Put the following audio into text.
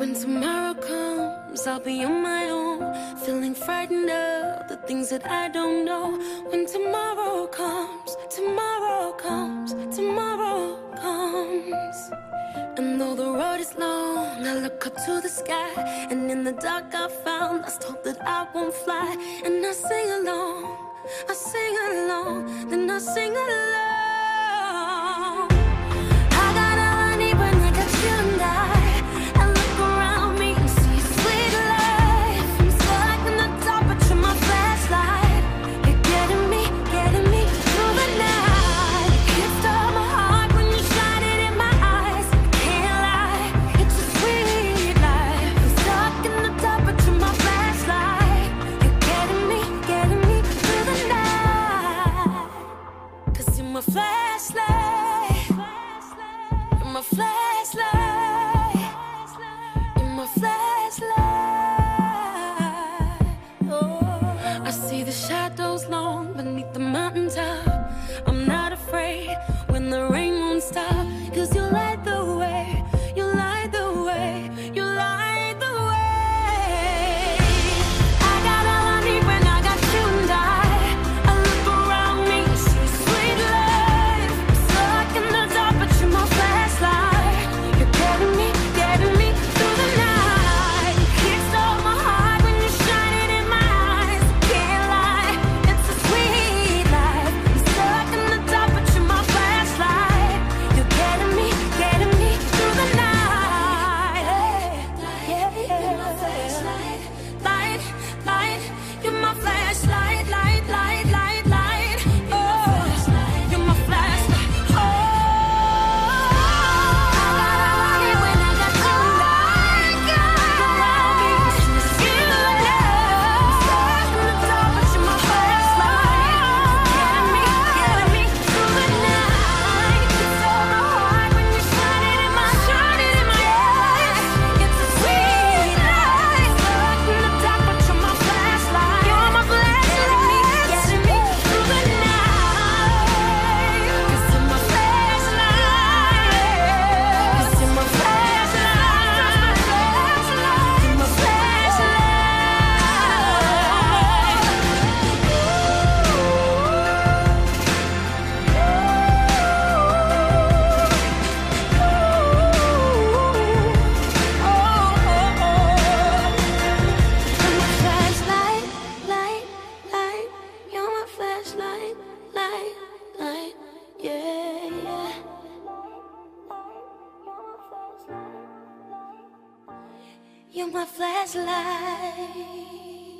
When tomorrow comes, I'll be on my own, feeling frightened of the things that I don't know. When tomorrow comes, tomorrow comes, tomorrow comes. And though the road is long, I look up to the sky, and in the dark I found lost hope that I won't fly. And I sing along, I sing along, then I sing along. I got all I need when I got you and I look around me and see sweet life. I'm stuck in the dark, but you're my flashlight. You're getting me through the night. You stole my heart when you shine it in my eyes. Can't lie, it's a sweet life. I'm stuck in the dark, but you're my flashlight. You're getting me through the night. 'Cause you're my flashlight. You're my flashlight. You're my flashlight. Oh, I see the shadows long beneath the mountaintop. I'm not afraid when the rain won't stop. 'Cause you light the way, you light the way, you light the way. I got all I need when I got you and I look around me and see sweet life. I'm stuck in the dark, but you're my flashlight. You're getting me through the night. You stole my heart when you shine it in my eyes. Can't lie, it's a sweet life. I'm stuck in the dark, but you're my flashlight. You're getting me through the night. Yeah, yeah. You're my flashlight, light, light. You're my flashlight, light, light, light, light. Oh, you're my flashlight. Oh, I got all I need when I got you and I around me. You love. Stuck in the dark, but you're my flashlight. Getting me through the night. You stole my heart when you shine it in my eyes. It's a sweet life. Stuck in the dark, but you're my flashlight. You're my flashlight. Getting me through the night. 'Cause you're my flashlight. 'Cause you're my flashlight. You're my flashlight. Light, light. You're my flashlight. Light, light. Yeah, yeah. You're my flashlight.